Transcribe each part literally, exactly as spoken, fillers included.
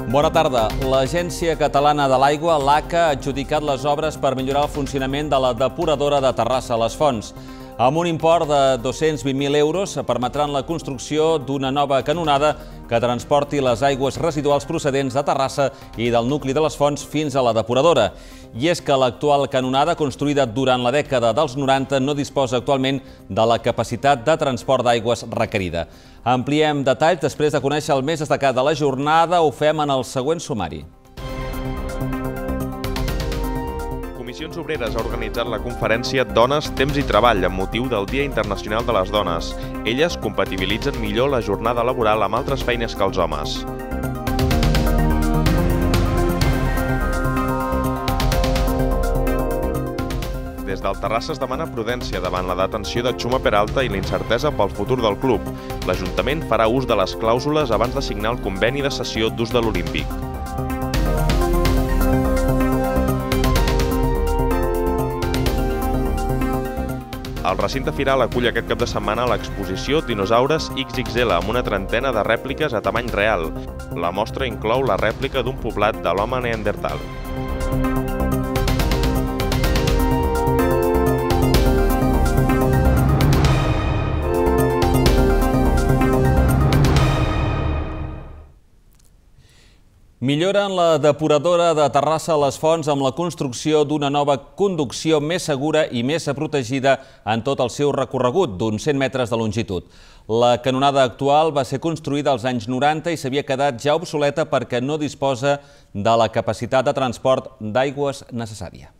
Bona tarda. L'Agència Catalana de l'Aigua, l'A C A, ha adjudicat les obres per millorar el funcionament de la depuradora de Terrassa Les Fonts. Amb un import de dos-cents vint mil euros permetran la construcció d'una nova canonada que transporti les aigües residuals procedents de Terrassa i del nucli de les Fonts fins a la depuradora. I és que l'actual canonada, construïda durant la dècada dels noranta, no disposa actualment de la capacitat de transport d'aigües requerida. Ampliem detalls després de conèixer el més destacat de la jornada. Ho fem en el següent sumari. Comissions Obreres ha organitzat la conferència Dones, Temps i Treball amb motiu del Dia Internacional de les Dones. Elles compatibilitzen millor la jornada laboral amb altres feines que els homes. Des del Terrassa es demana prudència davant la detenció de Chuma Peralta i la incertesa pel futur del club. L'Ajuntament farà ús de les clàusules abans de signar el conveni de cessió d'ús de l'Olímpic. El recinte firal acull aquest cap de setmana l'exposició Dinosaures X X L amb una trentena de rèpliques a tamany real. La mostra inclou la rèplica d'un poblat de l'home neandertal. Milloren la depuradora de Terrassa Les Fonts amb la construcció d'una nova conducció més segura i més protegida en tot el seu recorregut, d'uns cent metres de longitud. La canonada actual va ser construïda als anys noranta i s'havia quedat ja obsoleta perquè no disposa de la capacitat de transport d'aigües necessària.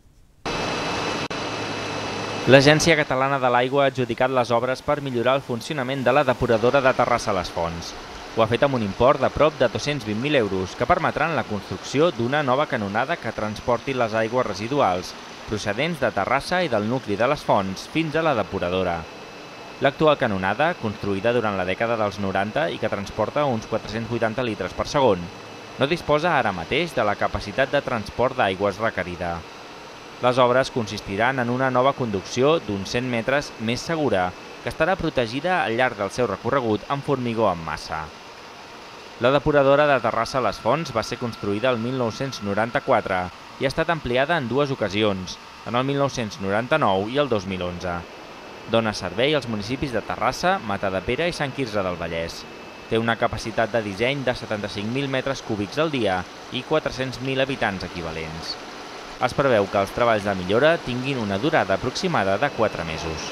L'Agència Catalana de l'Aigua ha adjudicat les obres per millorar el funcionament de la depuradora de Terrassa Les Fonts. Ho ha fet amb un import de prop de dos-cents vint mil euros que permetran la construcció d'una nova canonada que transporti les aigües residuals procedents de Terrassa i del nucli de les Fonts fins a la depuradora. L'actual canonada, construïda durant la dècada dels noranta i que transporta uns quatre-cents vuitanta litres per segon, no disposa ara mateix de la capacitat de transport d'aigües requerida. Les obres consistiran en una nova conducció d'uns cent metres més segura que estarà protegida al llarg del seu recorregut amb formigó en massa. La depuradora de Terrassa Les Fonts va ser construïda el mil nou-cents noranta-quatre i ha estat ampliada en dues ocasions, en el mil nou-cents noranta-nou i el dos mil onze. Dona servei als municipis de Terrassa, Matadepera i Sant Quirze del Vallès. Té una capacitat de disseny de setanta-cinc mil metres cúbics al dia i quatre-cents mil habitants equivalents. Es preveu que els treballs de millora tinguin una durada aproximada de quatre mesos.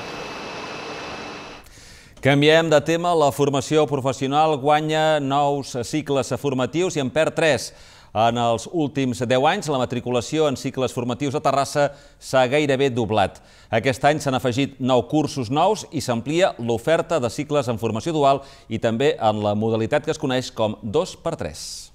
Canviem de tema. La formació professional guanya nous cicles formatius i en perd tres. En els últims deu anys, la matriculació en cicles formatius a Terrassa s'ha gairebé doblat. Aquest any s'han afegit nou cursos nous i s'amplia l'oferta de cicles en formació dual i també en la modalitat que es coneix com dos per tres.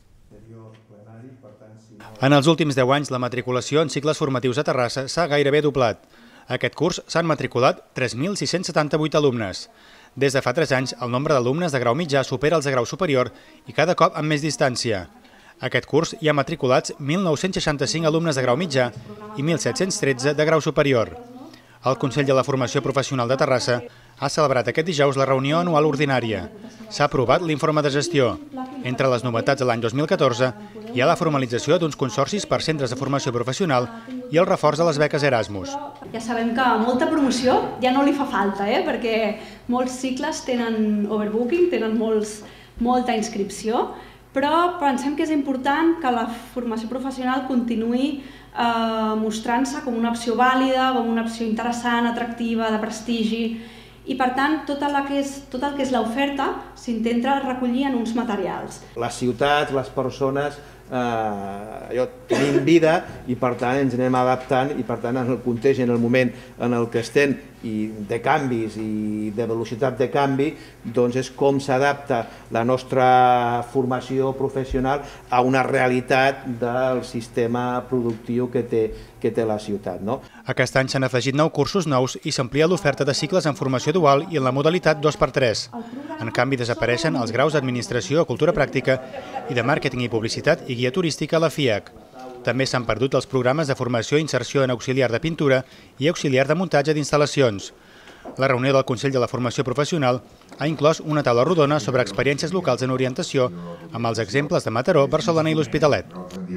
En els últims deu anys, la matriculació en cicles formatius a Terrassa s'ha gairebé doblat. Aquest curs s'han matriculat tres mil sis-cents setanta-vuit alumnes. Des de fa tres anys, el nombre d'alumnes de grau mitjà supera els de grau superior i cada cop amb més distància. Aquest curs hi ha matriculats mil nou-cents seixanta-cinc alumnes de grau mitjà i mil set-cents tretze de grau superior. El Consell de la Formació Professional de Terrassa ha celebrat aquest dijous la reunió anual ordinària. S'ha aprovat l'informe de gestió. Entre les novetats de l'any dos mil catorze hi ha la formalització d'uns consorcis per centres de formació professional i el reforç de les beques Erasmus. Ja sabem que molta promoció ja no li fa falta, eh? perquè molts cicles tenen overbooking, tenen molts, molta inscripció, però pensem que és important que la formació professional continuï eh, mostrant-se com una opció vàlida, com una opció interessant, atractiva, de prestigi, i per tant tot el que és, tot el que és l'oferta s'intenta recollir en uns materials. Les ciutats, les persones, eh, allò, tenim vida i per tant ens anem adaptant i per tant en el context i en el moment en el que estem i de canvis i de velocitat de canvi, doncs és com s'adapta la nostra formació professional a una realitat del sistema productiu que té, que té la ciutat. No? Aquest any s'han afegit nou cursos nous i s'amplia l'oferta de cicles en formació dual i en la modalitat dos per tres. En canvi, desapareixen els graus d'Administració, Cultura Pràctica i de Màrqueting i Publicitat i Guia Turística a la FIAC. També s'han perdut els programes de formació i inserció en auxiliar de pintura i auxiliar de muntatge d'instal·lacions. La reunió del Consell de la Formació Professional ha inclòs una taula rodona sobre experiències locals en orientació amb els exemples de Mataró, Barcelona i l'Hospitalet.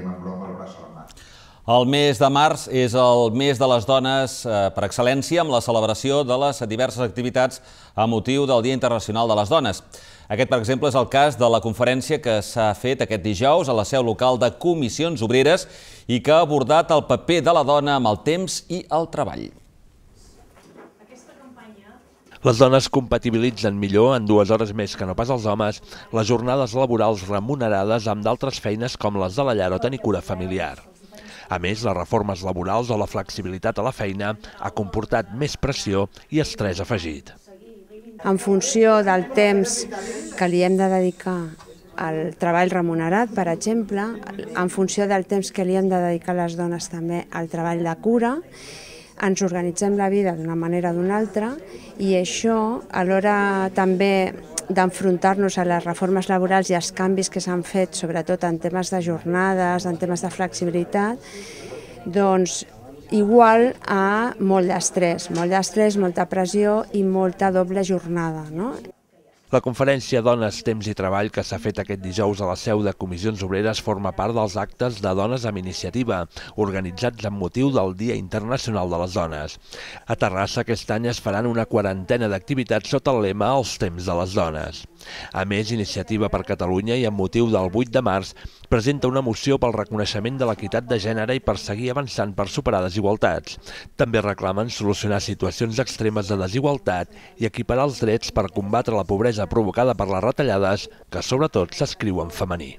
El mes de març és el mes de les dones per excel·lència amb la celebració de les diverses activitats a motiu del Dia Internacional de les Dones. Aquest, per exemple, és el cas de la conferència que s'ha fet aquest dijous a la seu local de Comissions Obreres i que ha abordat el paper de la dona amb el temps i el treball. Les dones compatibilitzen millor, en dues hores més que no pas els homes, les jornades laborals remunerades amb d'altres feines com les de la llar o tenir cura familiar. A més, les reformes laborals o la flexibilitat a la feina ha comportat més pressió i estrès afegit. En funció del temps que li hem de dedicar al treball remunerat, per exemple, en funció del temps que li hem de dedicar les dones també al treball de cura, ens organitzem la vida d'una manera o d'una altra i això, a l'hora també d'enfrontar-nos a les reformes laborals i als canvis que s'han fet, sobretot en temes de jornades, en temes de flexibilitat, doncs igual a molt d'estrès, molt d'estrès, molta pressió i molta doble jornada, no? La conferència Dones, Temps i Treball que s'ha fet aquest dijous a la seu de Comissions Obreres forma part dels actes de Dones amb Iniciativa, organitzats amb motiu del Dia Internacional de les Dones. A Terrassa aquest any es faran una quarantena d'activitats sota el lema Els temps de les dones. A més, Iniciativa per Catalunya i amb motiu del vuit de març presenta una moció pel reconeixement de l'equitat de gènere i per seguir avançant per superar desigualtats. També reclamen solucionar situacions extremes de desigualtat i equiparar els drets per combatre la pobresa provocada per les retallades, que sobretot s'escriu en femení.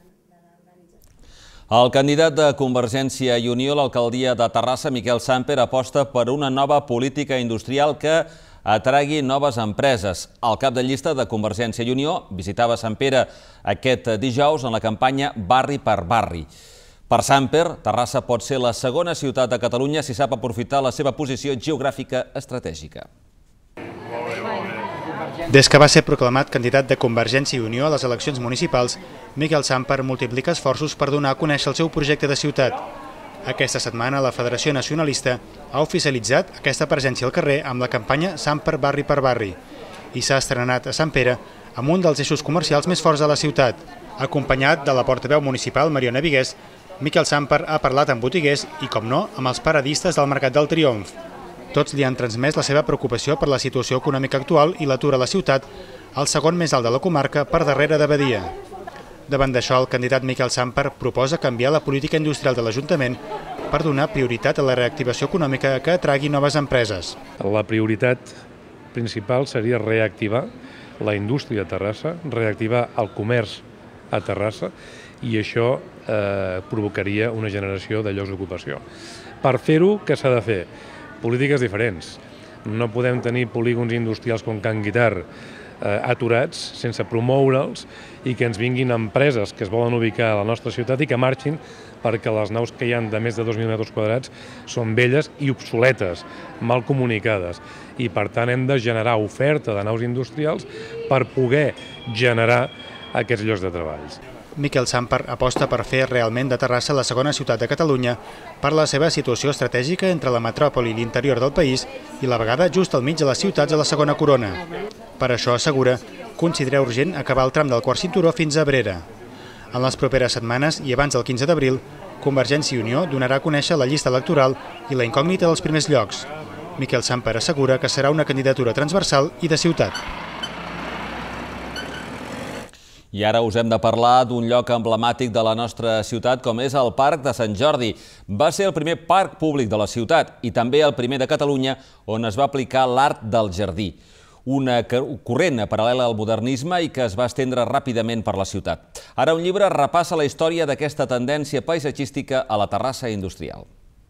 El candidat de Convergència i Unió a l'alcaldia de Terrassa, Miquel Samper, aposta per una nova política industrial que atragui noves empreses. El cap de llista de Convergència i Unió visitava Sant Pere aquest dijous en la campanya Barri per Barri. Per Samper, Terrassa pot ser la segona ciutat de Catalunya si sap aprofitar la seva posició geogràfica estratègica. Des que va ser proclamat candidat de Convergència i Unió a les eleccions municipals, Miquel Samper multiplica esforços per donar a conèixer el seu projecte de ciutat. Aquesta setmana la Federació Nacionalista ha oficialitzat aquesta presència al carrer amb la campanya Samper Barri per Barri i s'ha estrenat a Sant Pere amb un dels eixos comercials més forts de la ciutat. Acompanyat de la portaveu municipal Mariona Vigués, Miquel Samper ha parlat amb botiguers i, com no, amb els paradistes del Mercat del Triomf. Tots li han transmès la seva preocupació per la situació econòmica actual i l'atur a la ciutat, el segon més alt de la comarca per darrere de Badia. Davant d'això, el candidat Miquel Samper proposa canviar la política industrial de l'Ajuntament per donar prioritat a la reactivació econòmica que atragui noves empreses. La prioritat principal seria reactivar la indústria a Terrassa, reactivar el comerç a Terrassa i això eh, provocaria una generació de llocs d'ocupació. Per fer-ho, què s'ha de fer? Polítiques diferents. No podem tenir polígons industrials com Can Guitar eh, aturats sense promoure'ls i que ens vinguin empreses que es volen ubicar a la nostra ciutat i que marxin perquè les naus que hi ha de més de dos mil metres quadrats són velles i obsoletes, mal comunicades. I per tant hem de generar oferta de naus industrials per poder generar aquests llocs de treball. Miquel Samper aposta per fer realment de Terrassa la segona ciutat de Catalunya per la seva situació estratègica entre la metròpoli i l'interior del país i la vegada just al mig de les ciutats de la segona corona. Per això, assegura, considera urgent acabar el tram del quart cinturó fins a Abrera. En les properes setmanes i abans del quinze d'abril, Convergència i Unió donarà a conèixer la llista electoral i la incògnita dels primers llocs. Miquel Samper assegura que serà una candidatura transversal i de ciutat. I ara us hem de parlar d'un lloc emblemàtic de la nostra ciutat com és el Parc de Sant Jordi. Va ser el primer parc públic de la ciutat i també el primer de Catalunya on es va aplicar l'art del jardí. Una corrent paral·lela al modernisme i que es va estendre ràpidament per la ciutat. Ara un llibre repassa la història d'aquesta tendència paisatgística a la Terrassa industrial.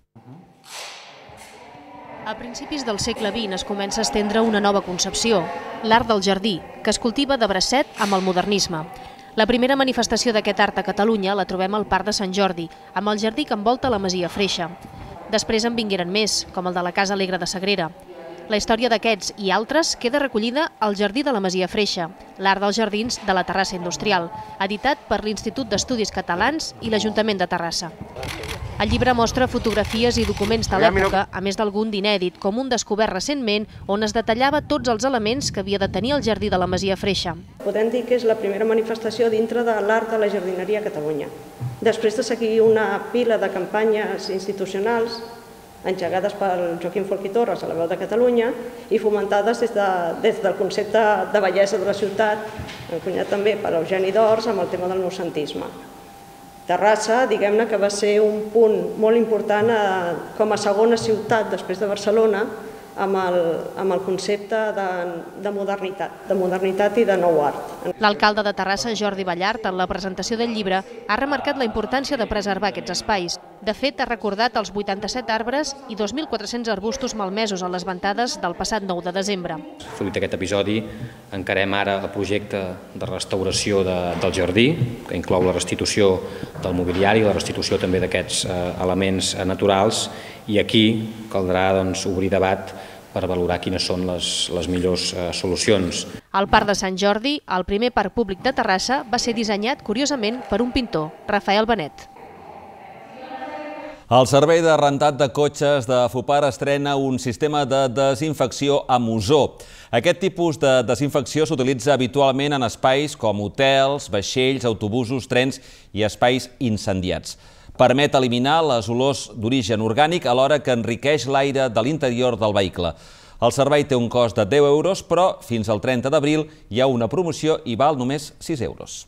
A principis del segle vint es comença a estendre una nova concepció, l'art del jardí, que es cultiva de bracet amb el modernisme. La primera manifestació d'aquest art a Catalunya la trobem al Parc de Sant Jordi, amb el jardí que envolta la Masia Freixa. Després en vingueren més, com el de la Casa Alegre de Sagrera. La història d'aquests i altres queda recollida al Jardí de la Masia Freixa, l'art dels jardins de la Terrassa Industrial, editat per l'Institut d'Estudis Catalans i l'Ajuntament de Terrassa. El llibre mostra fotografies i documents de l'època, a més d'algun d'inèdit, com un descobert recentment, on es detallava tots els elements que havia de tenir el jardí de la Masia Freixa. Podem dir que és la primera manifestació dintre de l'art de la jardineria a Catalunya. Després de seguir una pila de campanyes institucionals engegades pel Joaquim Folch i Torres a la Veu de Catalunya i fomentades des, de, des del concepte de bellesa de la ciutat, encunyat també per Eugeni d'Ors amb el tema del noucentisme. Terrassa, diguem-ne que va ser un punt molt important eh, com a segona ciutat després de Barcelona amb el, amb el concepte de, de modernitat, de modernitat i de nou art. L'alcalde de Terrassa, Jordi Ballart, en la presentació del llibre, ha remarcat la importància de preservar aquests espais. De fet, ha recordat els vuitanta-set arbres i dos mil quatre-cents arbustos malmesos a les ventades del passat nou de desembre. Fruit d'aquest episodi, encarem ara el projecte de restauració de, del jardí, que inclou la restitució del mobiliari, la restitució també d'aquests eh, elements naturals, i aquí caldrà doncs, obrir debat per valorar quines són les, les millors eh, solucions. El Parc de Sant Jordi, el primer parc públic de Terrassa, va ser dissenyat, curiosament, per un pintor, Rafael Benet. El servei de rentat de cotxes de Fupar estrena un sistema de desinfecció amb ozó. Aquest tipus de desinfecció s'utilitza habitualment en espais com hotels, vaixells, autobusos, trens i espais incendiats. Permet eliminar les olors d'origen orgànic alhora que enriqueix l'aire de l'interior del vehicle. El servei té un cost de deu euros, però fins al trenta d'abril hi ha una promoció i val només sis euros.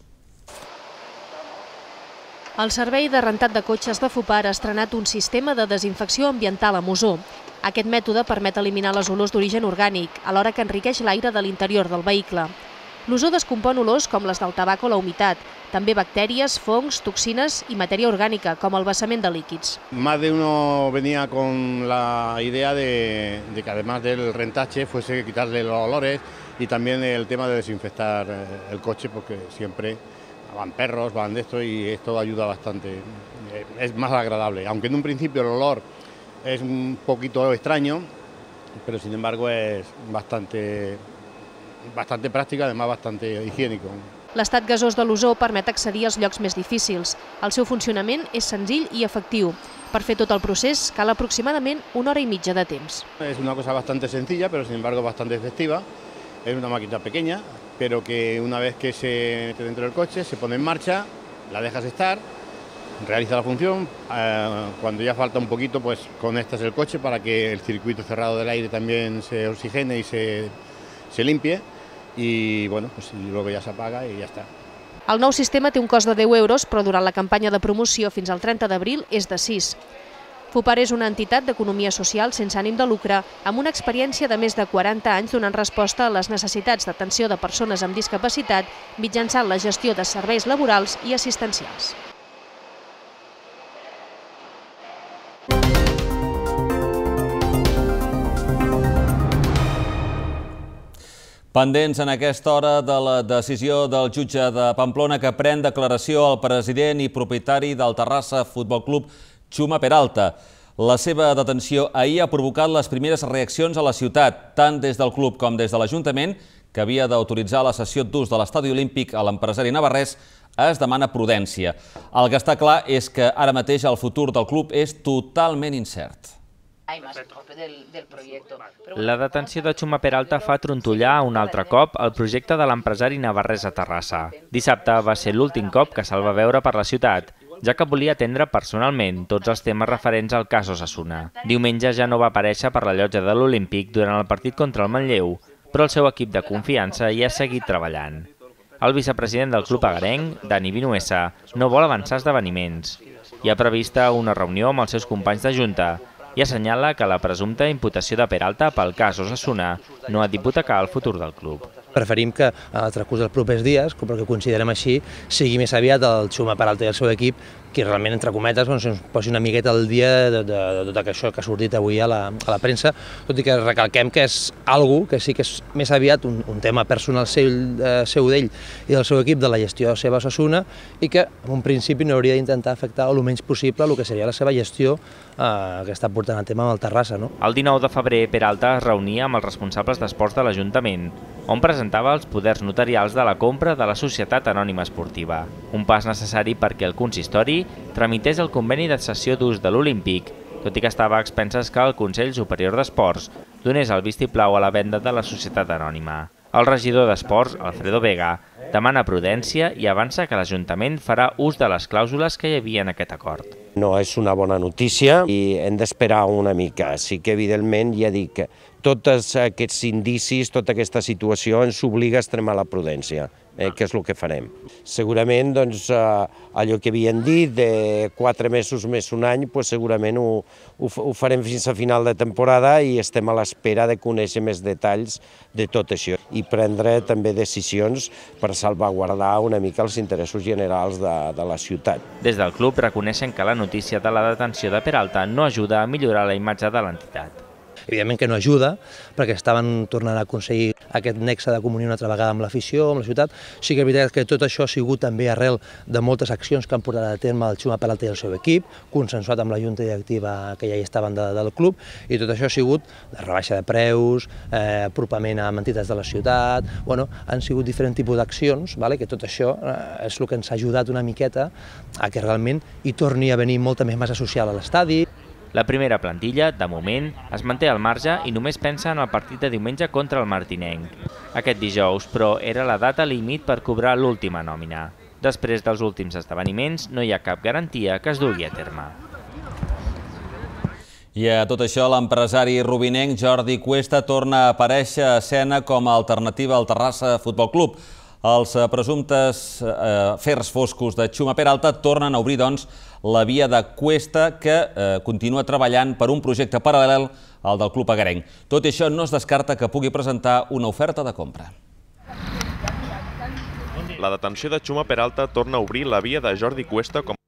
El servei de rentat de cotxes de Fupar ha estrenat un sistema de desinfecció ambiental amb ozó. Aquest mètode permet eliminar les olors d'origen orgànic, alhora que enriqueix l'aire de l'interior del vehicle. L'ozó descompon olors com les del tabac o la humitat, també bactèries, fongs, toxines i matèria orgànica, com el vessament de líquids. Más de uno venía con la idea de, de que además del rentache fuese quitarle los olores y también el tema de desinfectar el coche, porque siempre van perros, van de esto y esto ayuda bastante, es más agradable, aunque en un principio el olor es un poquito extraño, pero sin embargo es bastante, bastante práctico, además bastante higiénico. L'estat gasós de l'ozó permet accedir als llocs més difícils. El seu funcionament és senzill i efectiu. Per fer tot el procés cal aproximadament una hora i mitja de temps. Es una cosa bastante sencilla, pero sin embargo bastante efectiva. Es una máquina pequeña, pero que una vez que se mete dentro del coche, se pone en marcha, la dejas estar, realiza la función. Eh, cuando ya falta un poquito, pues conectas el coche para que el circuito cerrado del aire también se oxigene y se, se limpie. I bueno, pues luego ja s'apaga i ja està. El nou sistema té un cost de deu euros, però durant la campanya de promoció fins al trenta d'abril és de sis. Fupar és una entitat d'economia social sense ànim de lucre, amb una experiència de més de quaranta anys donant resposta a les necessitats d'atenció de persones amb discapacitat mitjançant la gestió de serveis laborals i assistencials. Pendents en aquesta hora de la decisió del jutge de Pamplona que pren declaració al president i propietari del Terrassa Futbol Club, Chuma Peralta. La seva detenció ahir ha provocat les primeres reaccions a la ciutat, tant des del club com des de l'Ajuntament, que havia d'autoritzar la cessió d'ús de l'estadi olímpic a l'empresari navarrès, es demana prudència. El que està clar és que ara mateix el futur del club és totalment incert. La detenció de Chuma Peralta fa trontollar un altre cop el projecte de l'empresari navarrès a Terrassa. Dissabte va ser l'últim cop que se'l va veure per la ciutat, ja que volia atendre personalment tots els temes referents al cas Osasuna. Diumenge ja no va aparèixer per la llotja de l'Olímpic durant el partit contra el Manlleu, però el seu equip de confiança hi ha seguit treballant. El vicepresident del club agarenc, Dani Vinuesa, no vol avançar esdeveniments. Hi ha prevista una reunió amb els seus companys de junta i assenyala que la presumpta imputació de Peralta pel cas Osasuna no ha d'hipotecar el futur del club. Preferim que en el transcurs dels propers dies, perquè ho considerem així, sigui més aviat el Chuma Peralta i el seu equip qui realment, entre cometes, ens posi una miqueta al dia de, de, de tot això que ha sortit avui a la, a la premsa, tot i que recalquem que és algo que sí que és més aviat un, un tema personal seu, eh, seu d'ell i del seu equip de la gestió seva Osasuna i que en un principi no hauria d'intentar afectar el menys possible el que seria la seva gestió eh, que està portant a tema amb el Terrassa. No? El dinou de febrer, Peralta es reunia amb els responsables d'esports de l'Ajuntament, on presentia presentava els poders notarials de la compra de la Societat Anònima Esportiva, un pas necessari perquè el consistori tramités el conveni de cessió d'ús de l'Olímpic, tot i que estava a expenses que el Consell Superior d'Esports donés el vistiplau a la venda de la Societat Anònima. El regidor d'Esports, Alfredo Vega, demana prudència i avança que l'Ajuntament farà ús de les clàusules que hi havia en aquest acord. No és una bona notícia i hem d'esperar una mica. Sí que, evidentment, ja dic, tots aquests indicis, tota aquesta situació ens obliga a extremar la prudència, eh, que és el que farem. Segurament, doncs, allò que havien dit, de quatre mesos més un any, doncs, segurament ho, ho farem fins a final de temporada i estem a l'espera de conèixer més detalls de tot això i prendre també decisions per salvaguardar una mica els interessos generals de, de la ciutat. Des del club reconeixen que la notícia de la detenció de Peralta no ajuda a millorar la imatge de l'entitat. Evidentment que no ajuda, perquè estaven tornant a aconseguir aquest nexe de comunió una altra vegada amb l'afició, amb la ciutat. Sí que és veritat que tot això ha sigut també arrel de moltes accions que han portat a terme el Xuma Peralta i el seu equip, consensuat amb la junta directiva que ja hi estaven de, del club, i tot això ha sigut de rebaixa de preus, eh, apropament a entitats de la ciutat, bueno, han sigut diferents tipus d'accions, vale? Que tot això eh, és el que ens ha ajudat una miqueta a que realment hi torni a venir molta més massa social a l'estadi. La primera plantilla, de moment, es manté al marge i només pensa en el partit de diumenge contra el Martinenc. Aquest dijous, però, era la data límit per cobrar l'última nòmina. Després dels últims esdeveniments, no hi ha cap garantia que es dugui a terme. I a tot això, l'empresari rubinenc Jordi Cuesta torna a aparèixer a escena com a alternativa al Terrassa Futbol Club. Els presumptes afers foscos de Xuma Peralta tornen a obrir, doncs, la via de Cuesta, que continua treballant per un projecte paral·lel al del club agarenc. Tot i això, no es descarta que pugui presentar una oferta de compra. La detenció de Xuma Peralta torna a obrir la via de Jordi Cuesta com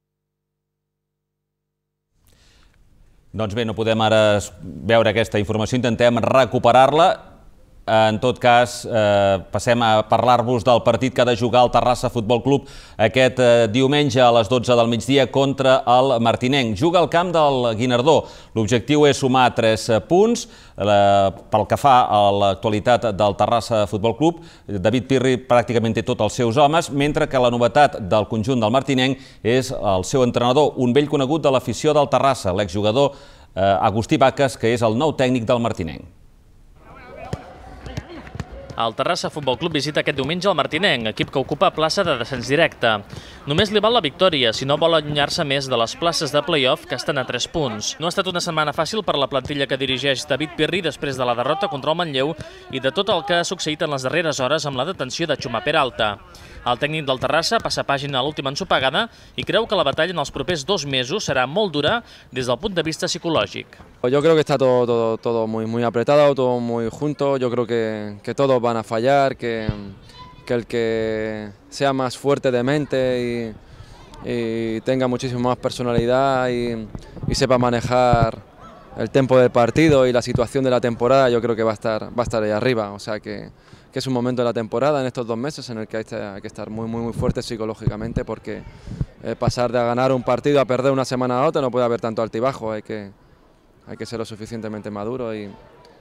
Doncs bé, no podem ara veure aquesta informació, intentem recuperar-la. En tot cas, passem a parlar-vos del partit que ha de jugar el Terrassa Futbol Club aquest diumenge a les dotze del migdia contra el Martinenc. Juga al camp del Guinardó. L'objectiu és sumar tres punts. Pel que fa a l'actualitat del Terrassa Futbol Club, David Pirri pràcticament té tots els seus homes, mentre que la novetat del conjunt del Martinenc és el seu entrenador, un vell conegut de l'afició del Terrassa, l'exjugador Agustí Vaques, que és el nou tècnic del Martinenc. El Terrassa Futbol Club visita aquest diumenge el Martinenc, equip que ocupa plaça de descens directe. Només li val la victòria si no vol allunyar-se més de les places de play-off que estan a tres punts. No ha estat una setmana fàcil per la plantilla que dirigeix David Pirri després de la derrota contra el Manlleu i de tot el que ha succeït en les darreres hores amb la detenció de Xuma Peralta. El tècnic del Terrassa passa pàgina a l'última ensopegada i creu que la batalla en els propers dos mesos serà molt dura des del punt de vista psicològic. Yo creo que está todo, todo, todo muy, muy apretado, todo muy junto. Yo creo que, que todos van a fallar, que, que el que sea más fuerte de mente y, y tenga muchísimo más personalidad y, y sepa manejar el tempo del partido y la situación de la temporada, yo creo que va a estar, va a estar ahí arriba. O sea que, que es un momento de la temporada en estos dos meses en el que hay, hay que estar muy, muy, muy fuerte psicológicamente, porque eh, pasar de ganar un partido a perder una semana a otra no puede haber tanto altibajo. Hay que, hay que ser lo suficientemente maduro y,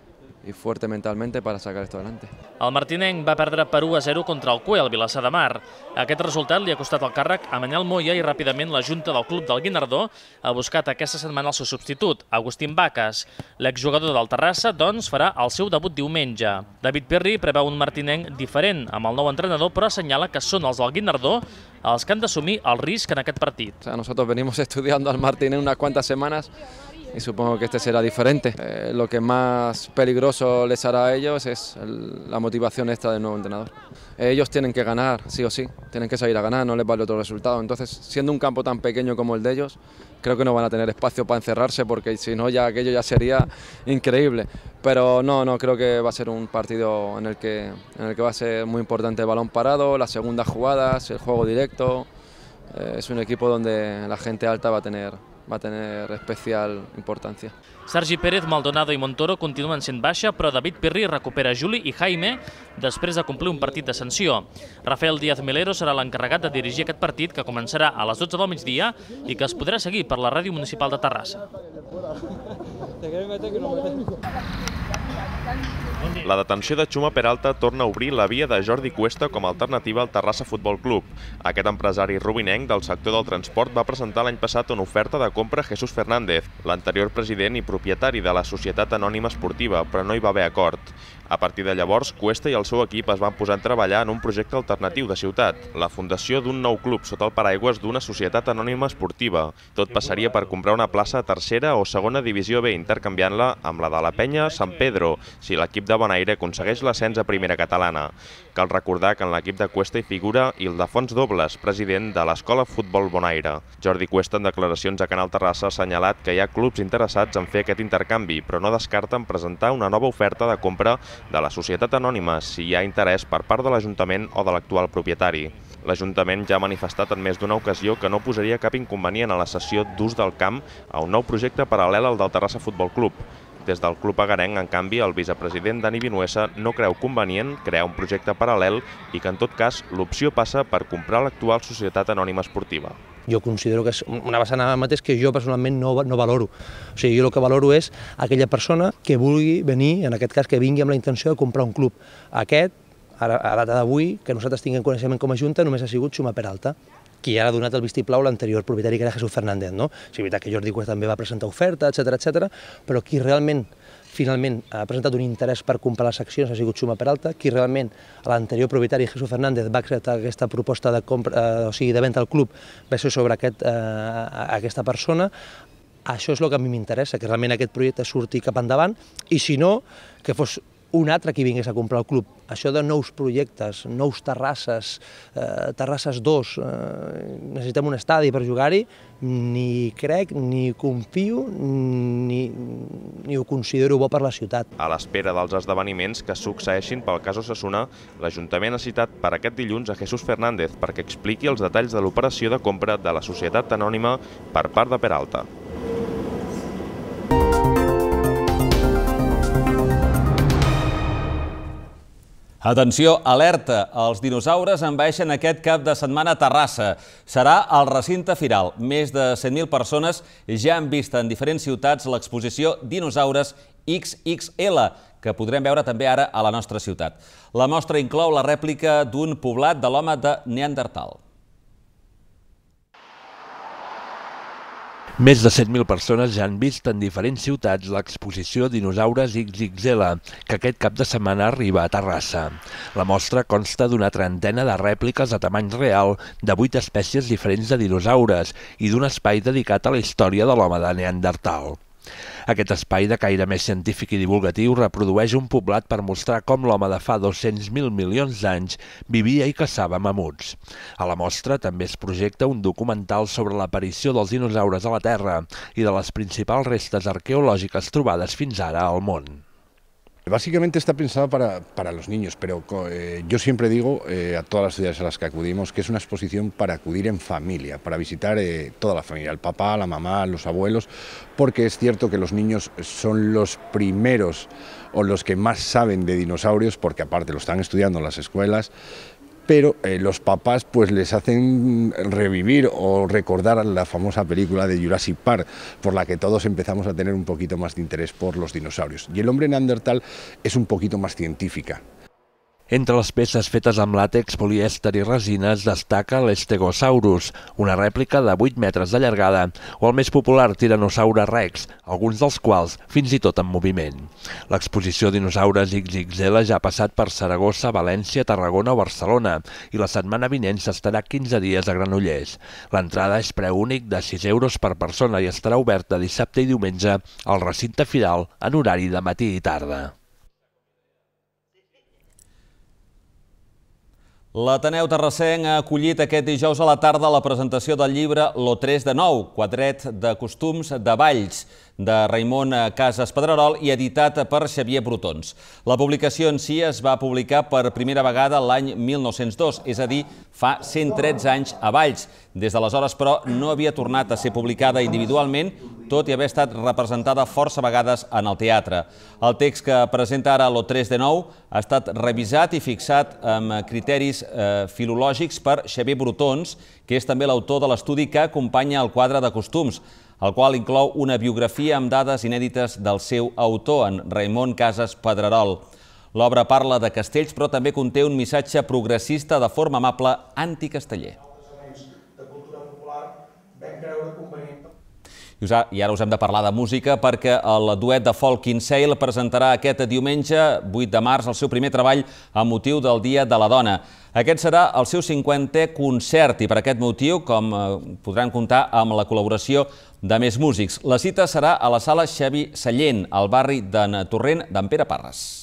i fuerte mentalmente para sacar esto adelante. El Martinenc va perdre per u a zero contra el C U E, al Vilassar de Mar. Aquest resultat li ha costat el càrrec a Manel Moya i ràpidament la Junta del Club del Guinardó ha buscat aquesta setmana el seu substitut, Agustín Vaques. L'exjugador del Terrassa, doncs, farà el seu debut diumenge. David Pirri preveu un Martinenc diferent amb el nou entrenador, però assenyala que són els del Guinardó els que han d'assumir el risc en aquest partit. O sea, nosotros venimos estudiando al Martinenc unas cuantas semanas y supongo que este será diferente. Eh, lo que más peligroso les hará a ellos es el, la motivación extra del nuevo entrenador. Eh, ellos tienen que ganar, sí o sí, tienen que salir a ganar, no les vale otro resultado. Entonces, siendo un campo tan pequeño como el de ellos, creo que no van a tener espacio para encerrarse, porque si no, ya aquello ya sería increíble. Pero no, no, creo que va a ser un partido en el que, en el que va a ser muy importante el balón parado, las segundas jugadas, el juego directo. Eh, es un equipo donde la gente alta va a tener va a tener especial importància. Sergi Pérez, Maldonado i Montoro continuen sent baixa, però David Pirri recupera Juli i Jaime després de complir un partit de sanció. Rafael Díaz Melero serà l'encarregat de dirigir aquest partit, que començarà a les dotze del migdia i que es podrà seguir per la ràdio municipal de Terrassa. La detenció de Chuma Peralta torna a obrir la via de Jordi Cuesta com a alternativa al Terrassa Futbol Club. Aquest empresari rubinenc del sector del transport va presentar l'any passat una oferta de compra a Jesús Fernández, l'anterior president i propietari de la Societat Anònima Esportiva, però no hi va haver acord. A partir de llavors, Cuesta i el seu equip es van posar a treballar en un projecte alternatiu de ciutat, la fundació d'un nou club sota el paraigües d'una Societat Anònima Esportiva. Tot passaria per comprar una plaça a tercera o segona divisió B, intercanviant-la amb la de la Penya Sant Pedro, si l'equip de Bonaire aconsegueix l'ascens a primera catalana. Cal recordar que en l'equip de Cuesta hi figura Ildefons Dobles, president de l'Escola Futbol Bonaire. Jordi Cuesta, en declaracions a Canal Terrassa, ha assenyalat que hi ha clubs interessats en fer aquest intercanvi, però no descarten presentar una nova oferta de compra de la Societat Anònima si hi ha interès per part de l'Ajuntament o de l'actual propietari. L'Ajuntament ja ha manifestat en més d'una ocasió que no posaria cap inconvenient a la cessió d'ús del camp a un nou projecte paral·lel al del Terrassa Futbol Club. Des del club agarenc, en canvi, el vicepresident Dani Vinuesa no creu convenient crear un projecte paral·lel i que, en tot cas, l'opció passa per comprar l'actual Societat Anònima Esportiva. Jo considero que és una vessant mateix que jo personalment no, no valoro. O sigui, jo el que valoro és aquella persona que vulgui venir, en aquest cas que vingui amb la intenció de comprar un club. Aquest, a data d'avui, que nosaltres tinguem coneixement com a Junta, només ha sigut Chuma Peralta, qui ja ha donat el vistiplau l'anterior propietari, que era Jesús Fernández, no? És veritat que Jordi Cuesta també va presentar oferta, etcètera, etcètera, però qui realment, finalment, ha presentat un interès per comprar les accions ha sigut Chuma Peralta, qui realment, l'anterior propietari, Jesús Fernández, va acceptar aquesta proposta de compra, o sigui, de venda al club, va ser sobre aquest, eh, aquesta persona. Això és el que a mi m'interessa, que realment aquest projecte surti cap endavant, i si no, que fos un altre qui vingués a comprar el club. Això de nous projectes, nous terrasses, eh, terrasses dos, eh, necessitem un estadi per jugar-hi, ni crec, ni confio, ni, ni ho considero bo per la ciutat. A l'espera dels esdeveniments que succeeixin pel cas Osasuna, l'Ajuntament ha citat per aquest dilluns a Jesús Fernández perquè expliqui els detalls de l'operació de compra de la Societat Anònima per part de Peralta. Atenció, alerta! Els dinosaures envaeixen aquest cap de setmana a Terrassa. Serà al recinte firal. Més de cent mil persones ja han vist en diferents ciutats l'exposició Dinosaures X X L, que podrem veure també ara a la nostra ciutat. La mostra inclou la rèplica d'un poblat de l'home de Neandertal. Més de cent mil persones ja han vist en diferents ciutats l'exposició Dinosaures X X L, que aquest cap de setmana arriba a Terrassa. La mostra consta d'una trentena de rèpliques a tamany real de vuit espècies diferents de dinosaures i d'un espai dedicat a la història de l'home de Neandertal. Aquest espai de caire més científic i divulgatiu reprodueix un poblat per mostrar com l'home de fa dos-cents mil milions d'anys vivia i caçava mamuts. A la mostra també es projecta un documental sobre l'aparició dels dinosaures a la Terra i de les principals restes arqueològiques trobades fins ara al món. Básicamente está pensada para, para los niños, pero eh, yo siempre digo eh, a todas las ciudades a las que acudimos que es una exposición para acudir en familia, para visitar eh, toda la familia, el papá, la mamá, los abuelos, porque es cierto que los niños son los primeros o los que más saben de dinosaurios, porque aparte lo están estudiando en las escuelas, pero eh, los papás pues les hacen revivir o recordar la famosa película de Jurassic Park, por la que todos empezamos a tener un poquito más de interés por los dinosaurios. Y el hombre neandertal es un poquito más científica. Entre les peces fetes amb làtex, polièster i resines destaca l'Stegosaurus, una rèplica de vuit metres de llargada, o el més popular Tyrannosaurus Rex, alguns dels quals fins i tot en moviment. L'exposició Dinosaures X X L ja ha passat per Saragossa, València, Tarragona o Barcelona i la setmana vinent s'estarà quinze dies a Granollers. L'entrada és preu únic de sis euros per persona i estarà oberta dissabte i diumenge al recinte firal en horari de matí i tarda. L'Ateneu Terrassenc ha acollit aquest dijous a la tarda la presentació del llibre Lo tres de nou, quadret de costums de Valls, de Raimon Casas Pedrerol i editat per Xavier Brotons. La publicació en si es va publicar per primera vegada l'any mil nou-cents dos, és a dir, fa cent tretze anys a Valls. Des d'aleshores, però, no havia tornat a ser publicada individualment, tot i haver estat representada força vegades en el teatre. El text que presenta ara Lo tres de nou ha estat revisat i fixat amb criteris eh, filològics per Xavier Brotons, que és també l'autor de l'estudi que acompanya el quadre de costums. el qual inclou una biografia amb dades inèdites del seu autor, en Raimon Casas Pedrerol. L'obra parla de castells, però també conté un missatge progressista de forma amable anticasteller. I ara us hem de parlar de música perquè el duet de folk Kinsale presentarà aquest diumenge, vuit de març, el seu primer treball amb motiu del Dia de la Dona. Aquest serà el seu cinquantè concert i per aquest motiu, com podran comptar amb la col·laboració de més músics. La cita serà a la sala Xavi Sallent, al barri d'en Torrent d'en Pere Parres.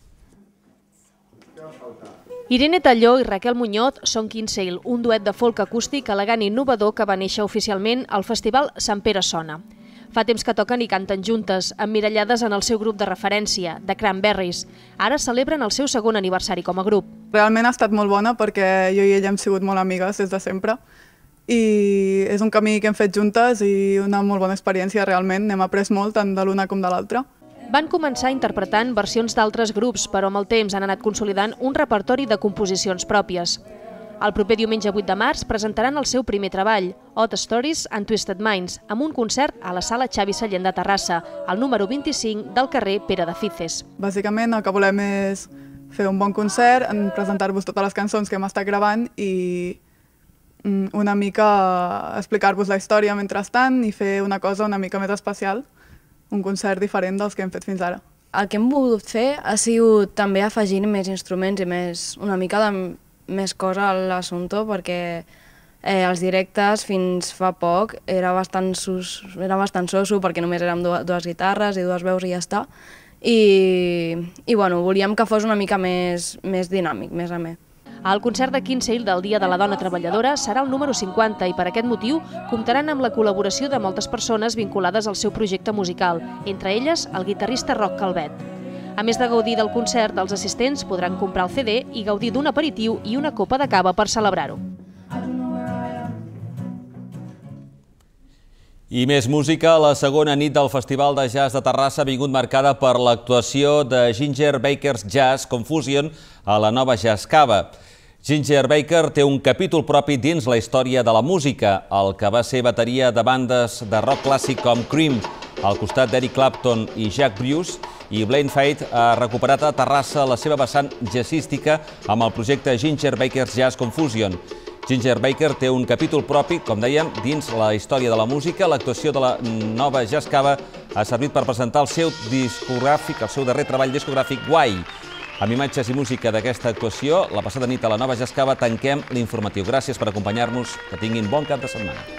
Irene Talló i Raquel Muñoz són Kinsale, un duet de folk acústic elegant i innovador que va néixer oficialment al festival Sant Pere Sona. Fa temps que toquen i canten juntes, emmirallades en el seu grup de referència, The Cranberries. Ara celebren el seu segon aniversari com a grup. Realment ha estat molt bona perquè jo i ella hem sigut molt amigues des de sempre i és un camí que hem fet juntes i una molt bona experiència realment. N'hem après molt tant de l'una com de l'altra. Van començar interpretant versions d'altres grups, però amb el temps han anat consolidant un repertori de composicions pròpies. El proper diumenge vuit de març presentaran el seu primer treball, Odd Stories and Twisted Minds, amb un concert a la sala Xavi Sallent de Terrassa, al número vint-i-cinc del carrer Pere de Fices. Bàsicament el que volem és fer un bon concert, presentar-vos totes les cançons que hem estat gravant i una mica explicar-vos la història mentrestant i fer una cosa una mica més especial, un concert diferent dels que hem fet fins ara. El que hem volgut fer ha sigut també afegir més instruments i més, una mica de més cosa a l'assumpte perquè eh, els directes fins fa poc era bastant, sus, era bastant soso perquè només érem dues, dues guitarres i dues veus i ja està. I, i bueno, volíem que fos una mica més, més dinàmic, més amè. El concert de Kinsale del Dia de la Dona Treballadora serà el número cinquanta i per aquest motiu comptaran amb la col·laboració de moltes persones vinculades al seu projecte musical, entre elles el guitarrista Roc Calvet. A més de gaudir del concert, els assistents podran comprar el C D i gaudir d'un aperitiu i una copa de cava per celebrar-ho. I més música, la segona nit del Festival de Jazz de Terrassa ha vingut marcada per l'actuació de Ginger Baker's Jazz Confusion a la nova Jazz Cava. Ginger Baker té un capítol propi dins la història de la música, el que va ser bateria de bandes de rock clàssic com Cream, al costat d'Eric Clapton i Jack Bruce, i Blaine Fate ha recuperat a Terrassa la seva vessant jazzística amb el projecte Ginger Baker's Jazz Confusion. Ginger Baker té un capítol propi, com dèiem, dins la història de la música. L'actuació de la nova Jazz Cava ha servit per presentar el seu discogràfic, el seu darrer treball discogràfic, Why. Amb imatges i música d'aquesta actuació, la passada nit a la nova Jazz Cava tanquem l'informatiu. Gràcies per acompanyar-nos, que tinguin bon cap de setmana.